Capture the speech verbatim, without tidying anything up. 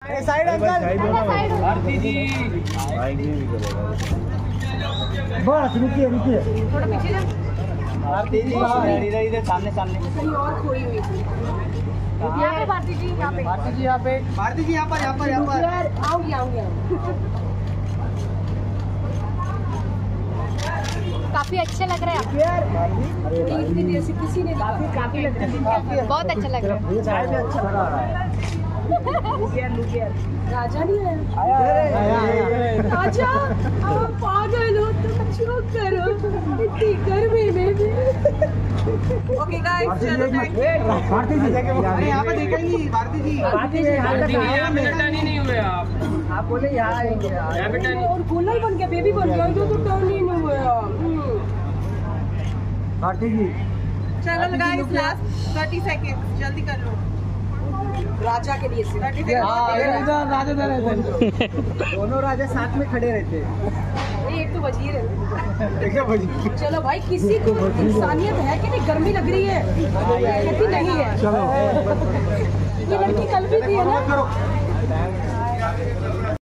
Side uncle Bharti जी बस रुकिए रुकिए थोड़ा पीछे जा। भारती जी इधर इधर सामने सामने कहीं और खोई हुई थी। यहाँ पे भारती जी, यहाँ पे भारती जी यहाँ पे भारती जी यहाँ पर यहाँ पर यहाँ पर आऊंगी आऊंगी काफी अच्छे लग रहे हैं आप। इतनी देर से किसी ने काफी काफी लग रहा है, बहुत अच्छा लग रहा है। चाय भी अच्छा लग रहा है। राजा नहीं आया? आया राजा आप पागल हो तो चुप करो इतनी गर्मी में भी। ओके गाइस चलो भारती जी यहाँ पे देखेंगी भारती जी भारती जी यहाँ पे टर्न ही नहीं हुए आप आप बोले यहाँ आएंगे और गोला ही बन गया, बेबी बन गया, इधर तो टर्न ही नहीं हुआ। भारती जी चलो गाइस लास्ट थर्टी सेकेंड जल्दी कर लो राजा के लिए से थर्टी राजा रहते दोनों राजा साथ में खड़े रहते हैं। एक तो वजीर है। चलो भाई किसी को इंसानियत है कि नहीं? गर्मी लग रही है कहती नहीं है। चलो ये लड़की कल भी थी है ना।